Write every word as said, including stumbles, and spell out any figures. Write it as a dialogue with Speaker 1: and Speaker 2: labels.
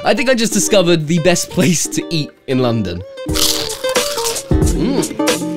Speaker 1: I think I just discovered the best place to eat in London. Mm.